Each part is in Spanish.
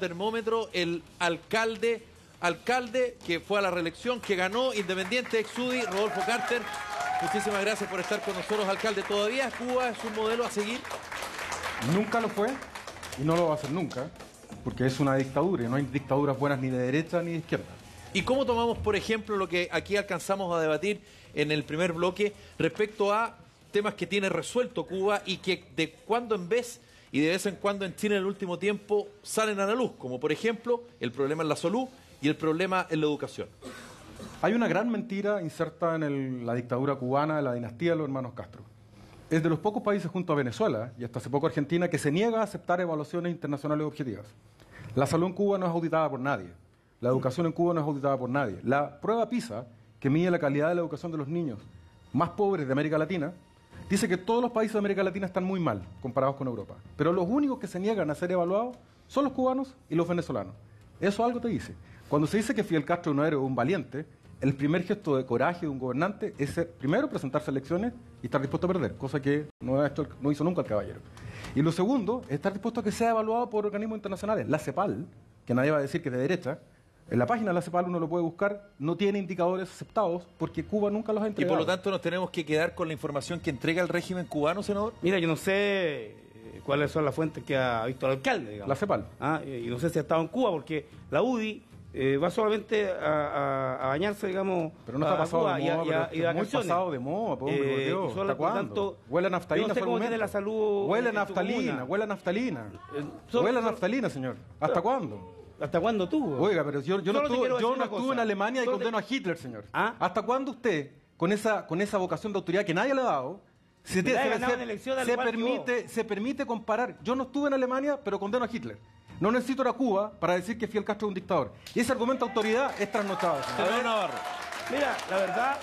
termómetro el alcalde que fue a la reelección, que ganó, independiente ex UDI, Rodolfo Carter. Muchísimas gracias por estar con nosotros, alcalde. ¿Todavía Cuba es un modelo a seguir? Nunca lo fue y no lo va a ser nunca, porque es una dictadura y no hay dictaduras buenas ni de derecha ni de izquierda. ¿Y cómo tomamos, por ejemplo, lo que aquí alcanzamos a debatir en el primer bloque respecto a temas que tiene resuelto Cuba y que de cuando en vez y de vez en cuando en Chile en el último tiempo salen a la luz, como por ejemplo el problema en la salud y el problema en la educación? Hay una gran mentira inserta en la dictadura cubana de la dinastía de los hermanos Castro. Es de los pocos países junto a Venezuela y hasta hace poco Argentina que se niega a aceptar evaluaciones internacionales objetivas. La salud en Cuba no es auditada por nadie. La educación en Cuba no es auditada por nadie. La prueba PISA, que mide la calidad de la educación de los niños más pobres de América Latina, dice que todos los países de América Latina están muy mal comparados con Europa. Pero los únicos que se niegan a ser evaluados son los cubanos y los venezolanos. Eso algo te dice. Cuando se dice que Fidel Castro no era un valiente, el primer gesto de coraje de un gobernante es primero presentarse a elecciones y estar dispuesto a perder, cosa que no hizo nunca el caballero. Y lo segundo, estar dispuesto a que sea evaluado por organismos internacionales. La CEPAL, que nadie va a decir que es de derecha, en la página de la CEPAL uno lo puede buscar, no tiene indicadores aceptados porque Cuba nunca los ha entregado. Y por lo tanto nos tenemos que quedar con la información que entrega el régimen cubano, senador. Mira, yo no sé cuáles son las fuentes que ha visto el alcalde, digamos. La CEPAL. Y no sé si ha estado en Cuba, porque la UDI va solamente a bañarse, digamos, pero no está pasado de moda, y muy pasado de moda, por Dios. ¿Hasta cuándo? Huele a naftalina. No sé cómo tiene la salud. Huele a naftalina, huele a naftalina. Huele a naftalina, señor. ¿Hasta cuándo? ¿Hasta cuándo tuvo? Oiga, pero yo no estuve en Alemania y condeno a Hitler, señor. ¿Ah? ¿Hasta cuándo usted, con esa vocación de autoridad que nadie le ha dado, se permite comparar? Yo no estuve en Alemania, pero condeno a Hitler. No necesito ir a Cuba para decir que Fidel Castro es un dictador. Y ese argumento de autoridad es trasnochado. Mira, la verdad,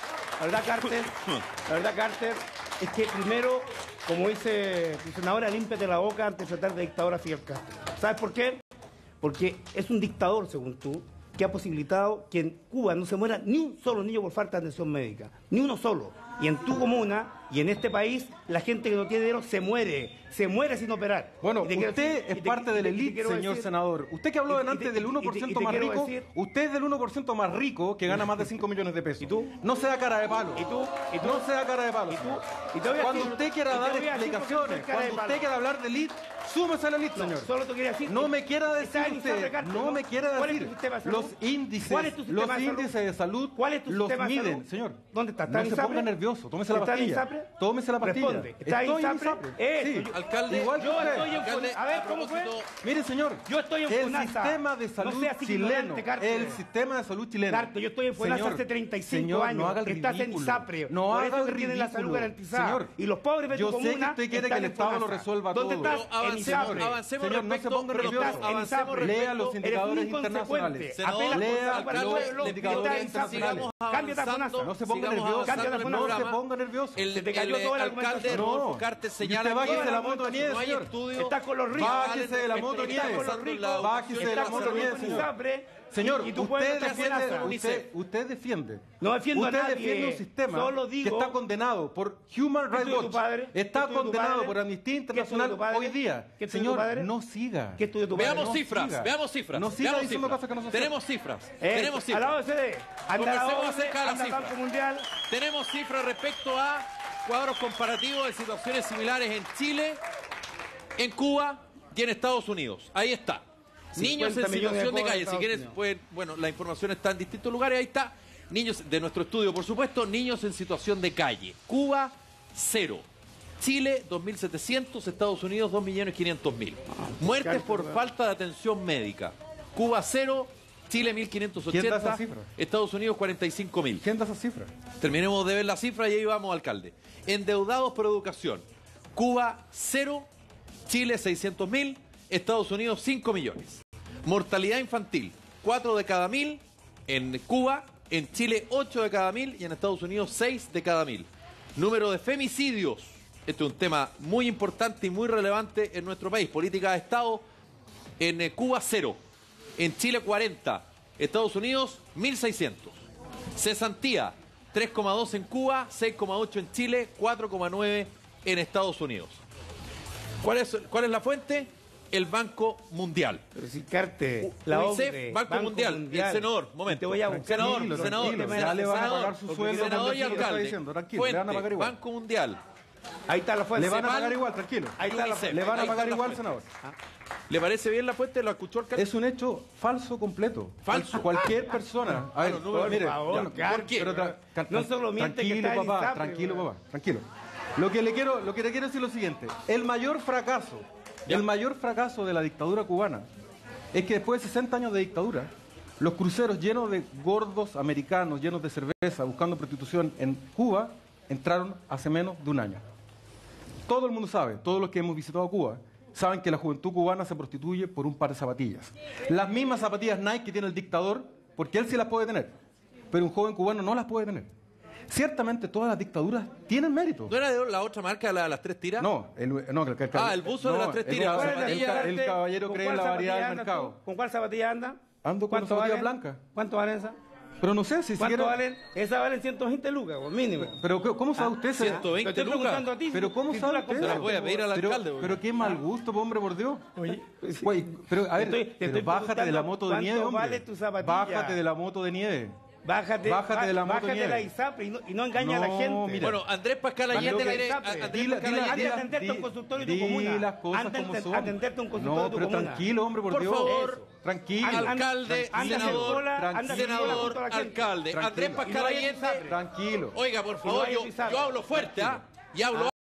Carter, es que primero, como dice tu senadora, límpiate la boca antes de tratar de dictador a Fidel Castro. ¿Sabes por qué? Porque es un dictador, según tú, que ha posibilitado que en Cuba no se muera ni un solo niño por falta de atención médica. Ni uno solo. Y en tu comuna y en este país, la gente que no tiene dinero se muere sin operar. Bueno, usted es parte de la élite, señor senador. Usted que habló antes del 1% más rico, usted es del 1% más rico que gana más de 5 millones de pesos. ¿Y tú? No sea cara de palo. ¿Y tú? No sea cara de palo. ¿Y tú? Cuando usted quiera dar explicaciones, cuando usted quiera hablar de élite, súmese a la élite, señor. Solo te quería decir. No me quiera decir usted, no me quiera decir. Los índices de salud los miden, señor. ¿Dónde está? No se ponga nervioso, tómese la pastilla. Tómese la pastilla. Responde. ¿Está en ISAPRE? Sí. Alcalde, igual que yo usted. estoy en FONASA. A ver, ¿cómo fue? Mire, señor, yo estoy en FONASA. El sistema de salud chileno. El sistema de salud chileno. Carto, yo estoy en FONASA hace 35 años. No haga el estás en ISAPRE. No por haga eso el que tienen la salud garantizada. Señor, y los pobres de tu comuna. Yo sé que usted quiere que el Estado lo resuelva todo. ¿Dónde estás? En ISAPRE. Avancemos señor, no se ponga nervioso. Lea los indicadores internacionales. Lea los indicadores internacionales. Cámbiate a FONASA. No se ponga nervioso. No se ponga nervioso. Se te cayó toda la argumentación. Rodolfo Carter señala que bájese la moto de nieve, no hay señor. estudio. Está con los ricos. Bájese de la moto de nieve. Bájese de la moto de nieve, señor. Señor, usted defiende. No defiendo a nadie. Usted defiende un sistema que está condenado por Human Rights Watch. Está condenado por Amnistía Internacional hoy día. Señor, no siga. Veamos cifras. No siga diciendo cosas que no son ciertas. Tenemos cifras. A la OCDE. Conversemos acerca de las cifras. Tenemos cifras respecto a cuadros comparativos de situaciones similares en Chile, en Cuba y en Estados Unidos. Ahí está. Niños en situación de calle. Si quieres, pues, bueno, la información está en distintos lugares. Ahí está. Niños de nuestro estudio, por supuesto. Niños en situación de calle. Cuba, 0. Chile, 2.700. Estados Unidos, 2.500.000. Muertes por falta de atención médica. Cuba, 0. Chile, 1.580. Estados Unidos, 45.000. ¿Quién da esas cifras? Terminemos de ver la cifra y ahí vamos, alcalde. Endeudados por educación. Cuba, 0. Chile, 600.000. Estados Unidos, 5 millones. Mortalidad infantil, 4 de cada 1.000 en Cuba, en Chile 8 de cada 1.000 y en Estados Unidos 6 de cada 1.000. Número de femicidios, este es un tema muy importante y muy relevante en nuestro país. Política de Estado, en Cuba 0, en Chile 40, Estados Unidos 1.600. Cesantía, 3,2 en Cuba, 6,8 en Chile, 4,9 en Estados Unidos. ¿Cuál es la fuente? el Banco Mundial. Pero si Carte, la UNICEF, OCDE, Banco Mundial, el senador, momento. Te voy a buscar. Senador, Tranquilo, senador, tranquilo, ya le van a pagar su porque sueldo. senador y cuando está alcalde. diciendo, tranquilo, le van a pagar Fuente, igual. Banco Mundial. Ahí está la fuente. Le van a Cepal, pagar igual, tranquilo. Ahí está la UNICEF. fuente. Le van a Ahí pagar está la igual, fuente. senador. ¿Le parece bien la fuente? ¿Lo escuchó alcalde? Es un hecho falso completo. Falso. Cualquier persona. A ver, no, por mire, favor, ya, ¿por qué? pero No solo miente que tranquilo, está en papá, ISAPRE, tranquilo, weón. papá, tranquilo. Lo que le quiero decir es lo siguiente. El mayor fracaso de la dictadura cubana es que después de 60 años de dictadura, los cruceros llenos de gordos americanos, llenos de cerveza, buscando prostitución en Cuba, entraron hace menos de un año. Todo el mundo sabe, todos los que hemos visitado Cuba, saben que la juventud cubana se prostituye por un par de zapatillas. Las mismas zapatillas Nike que tiene el dictador, porque él sí las puede tener, pero un joven cubano no las puede tener. Ciertamente todas las dictaduras tienen mérito. ¿No era de la otra marca, la de las 3 tiras? No, el buzo de las 3 tiras. ¿Cuál es la el zapatilla? caballero ¿Con cree en cuál la variedad zapatilla del andas mercado. tú? ¿Con cuál zapatilla anda? Ando con ¿Cuánto zapatillas valen? blancas. ¿Cuánto valen esas? Pero no sé si ¿Cuánto siquiera... valen? Esas valen 120 lucas, por mínimo. Pero ¿cómo sabe usted? 120 Te estoy lucas. preguntando a ti. Pero ¿cómo si tú sabe la usted? Se la compraste, voy a pedir al Pero, alcalde. güey. pero qué mal gusto, hombre, por Dios. Oye, Güey, pero a ver, te estoy pero bájate de la moto de preguntando nieve, cuánto hombre. vale tu zapatilla. Bájate de la moto de nieve. Bájate de la moto bájate nieve. la ISAPRE y no engaña a la No, gente. mira. Bueno, Andrés Pascal Bájate Allende la quiere... ISAPRE. Andrés Pascal Anda a Allende... atenderte a un consultorio de tu Di comuna. las cosas Anda como a son. atenderte a un consultorio No, de tu pero comuna. tranquilo, hombre, por Por Dios. favor. Tranquilo. Alcalde, anda senador, sola, anda sola senador, junto a la gente. alcalde. Tranquilo. Andrés Y Pascal no vayas a Allende... ISAPRE. Tranquilo. Oiga, por Y no favor, vayas a ISAPRE. yo hablo fuerte, ¿ah? Y hablo